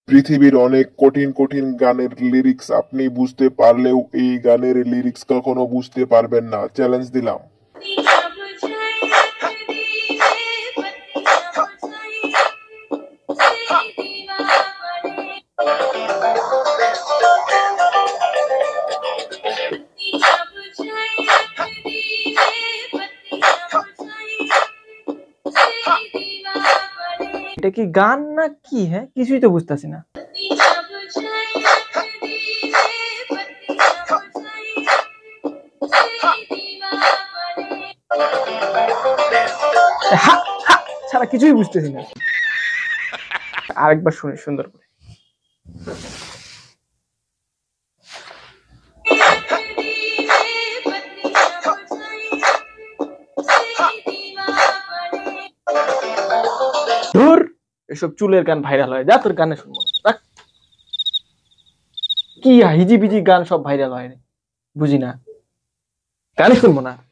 পৃথিবীর অনেক কঠিন কঠিন গানের লিরিক্স আপনি বুঝতে পারলেও এই গানের লিরিক্স কখনো বুঝতে পারবেন না, চ্যালেঞ্জ দিলাম। এটা কি গান না কি? হ্যাঁ, কিছুই তো বুঝতেছি না। ছাড়া কিছুই বুঝতেছি না। আরেকবার শুনি সুন্দর করে। ধুর, এসব চুলের গান ভাইরাল হয়, যা তোর গানে শুনবো না। কি হিজি বিজি গান সব ভাইরাল হয়, বুঝি না, গানে শুনবো না।